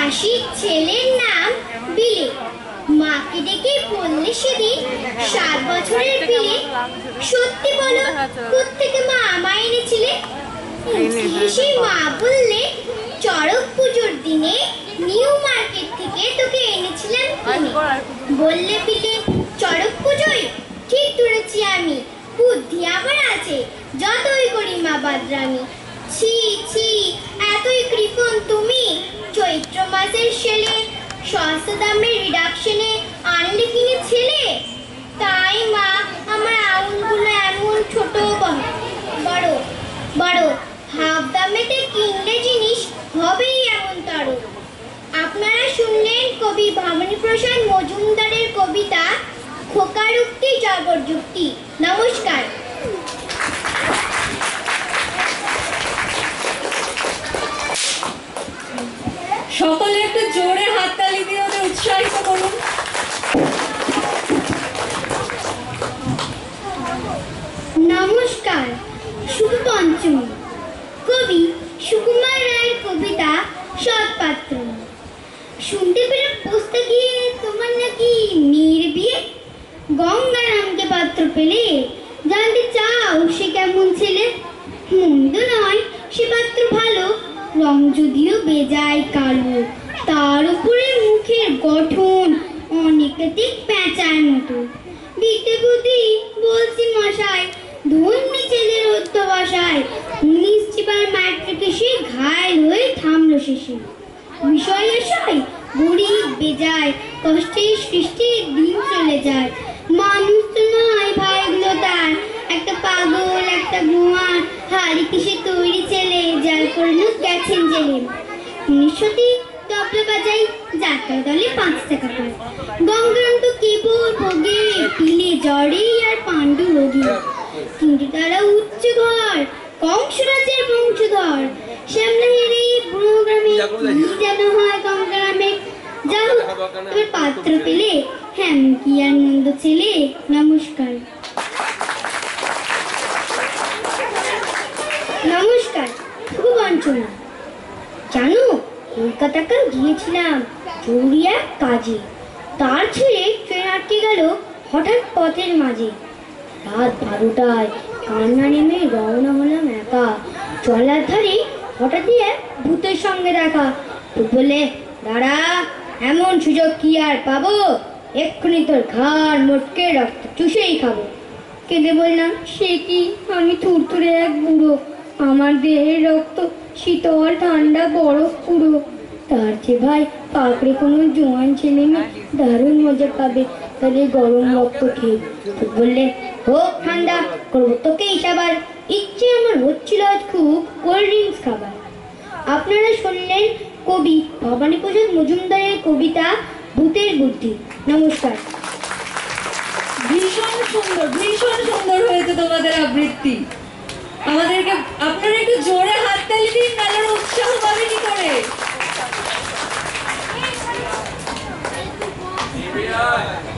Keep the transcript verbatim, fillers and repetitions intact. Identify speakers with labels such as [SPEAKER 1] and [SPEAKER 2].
[SPEAKER 1] মাসির ছেলের নাম বিলে। মাকে ডেকে বললে সেদিন সাত বছরের বিলে, সত্যি বলো কোত্থেকে মা আমায় এনেছিলে? হেসে মা বললে, চড়ক পুজোর দিনে নিউ মার্কেট থেকে তোকে এনেছিলাম কিনে। বললে বিলে, চড়ক পুজোয়? ঠিক ধরেছি আমি, বুদ্ধি আবার আছে, যতই করি মা বাদরামি। ছি ছি, এতই কৃপণ তুমি, চৈত্র মাসের সেলে সস্তা দামের রিডাকশনে আনলে কিনে ছেলে। তাই মা আমার আঙুলগুলো এমন ছোট বড় বড়, হাফ দামেতে কিনলে জিনিস হবেই এমন তারও। আপনারা শুনলেন কবি ভবানীপ্রসাদ মজুমদারের কবিতা খোকার উক্তি জবর যুক্তি। নমস্কার।
[SPEAKER 2] সকলে একটু জোরে হাততালি দিয়ে ওদের উৎসাহিত করুন।
[SPEAKER 1] নমস্কার। শুভ পঞ্চমী। কবি সুকুমার রায়ের কবিতা সৎপাত্র। শুনতে পেরে পোস্তে গিয়ে তোমার নাকি মেয়ের বিয়ে, গঙ্গারামকে পাত্র পেলে জানতে চাও সে কেমন ছেলে। মন্দ নয় সে পাত্র ভালো, রং যদিও বেজায় কালো, তার উপরে মুখের গঠন অনেকটাতে প্যাঁচার মতো। দিতে বুদ্ধি বলছি মশাই, ধন্যী ছেলের অধ্যবসায়, উনিশ চিবার ম্যাট্রিকে সে ঘায়ল হয়ে থামলো শেষে। বিষয় আশায় গরিব বেজায়, কষ্টের সৃষ্টি দিন চলে যায়। মানুষ তো নয় ভাইগুলো তার, একটা পাগল একটা গোয়ার, হাড়ি কিসে তৈরি ছেলে, যার পরিণত গেছেন জেলে। উনিশশোতে তবলা বাজাই, যাত্রা দলে পাঁচ টাকা পায়। গঙ্গারাম তো কেবল ভোগে, পিলে জ্বরে আর পাণ্ডু রোগী। কিন্তু তারা উচ্চ ঘর, কংসরাজের বংশধর। শ্যামলা হেরে বুড়ো গ্রামে যেন হয় গঙ্গারামে। যা হোক তবে পাত্র পেলে, হ্যাঁ কি আর মন্দ ছেলে। নমস্কার। নমস্কার। শুভ পঞ্চমী। জানো কলকাতাকাল গিয়েছিলাম জরুরি এক কাজে, তার ছেড়ে ট্রেন আটকে গেল হঠাৎ পথের মাঝে। রাত বারোটায় কান্না নেমে রওনা হলাম একা, চলার ধারে হঠাৎই এক ভূতের সঙ্গে দেখা। তো বলে, দাঁড়া, এমন সুযোগ কি আর পাবো, এক্ষুনি তোর ঘাড় মোটকে রক্ত চুষেই খাবো। কেঁদে বললাম, সে কি, আমি থুরথুরে এক বুড়ো, আমার দেহের রক্ত শীতল ঠান্ডা বরফ পুরো। তার চেয়ে ভাই পাকড়ে কোনো জোয়ান ছেলে মেয়ে দারুণ মজা পাবে তাদের গরম রক্ত খেয়ে। তো বললে, হোক ঠান্ডা, করবো তোকেই সাবার, ইচ্ছে আমার হচ্ছিল আজ খুব কোল্ড ড্রিঙ্কস খাবার। আপনারা শুনলেন কবি ভবানীপ্রসাদ মজুমদারের কবিতা ভূতের বুদ্ধি। নমস্কার।
[SPEAKER 2] ভীষণ সুন্দর, ভীষণ সুন্দর হয়েছে তোমাদের আবৃত্তি। আমাদেরকে আপনারা একটু জোরে হাততালি দিন, নাহলে উৎসাহ পাবে কি করে।
[SPEAKER 3] Yeah.